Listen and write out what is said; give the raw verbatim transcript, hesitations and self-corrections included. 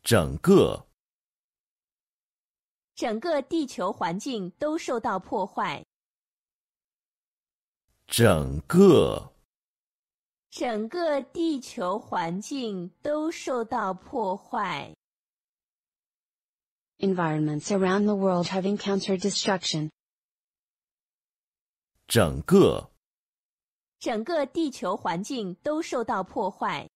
整个整个地球环境都受到破坏。 整个整个地球环境都受到破坏。 Environments around the world have encountered destruction. 整个整个地球环境都受到破坏。